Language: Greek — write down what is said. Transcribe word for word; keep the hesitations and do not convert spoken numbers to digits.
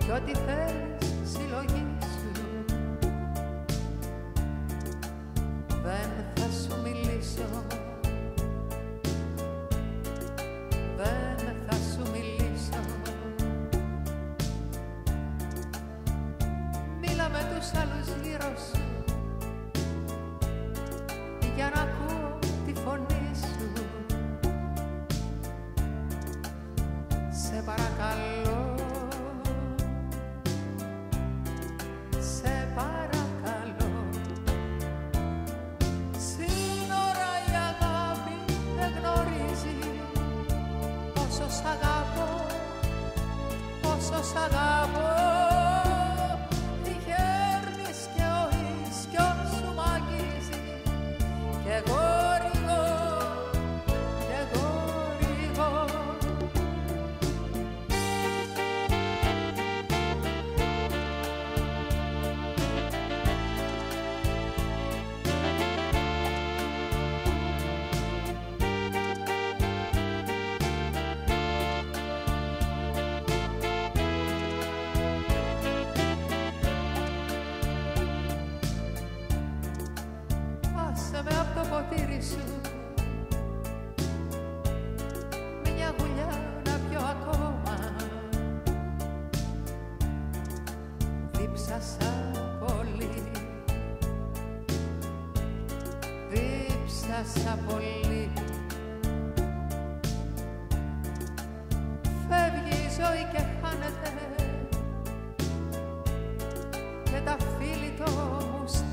κι ό,τι θέλεις συλλογήσου. Δεν θα σου μιλήσω, δεν θα σου μιλήσω. Μίλα με τους άλλους γύρω σου για να ακούω τη φωνή σου. Σε παρακαλώ, σε παρακαλώ. Σύνορα η αγάπη δεν γνωρίζει. Πόσο σ' αγαπώ, πόσο σ' αγαπώ. Τυχαίνεις και ο ίσκιος σου μ' αγγίζει. Κι εγώ ρίγω, κι εγώ ρίγω. Άσε με απ' το ποτήρι σου μια γουλιά να πιω ακόμα. Δίψασα πολύ, δίψασα πολύ. Φεύγει η ζωή και χάνεται και τα φίλη το μου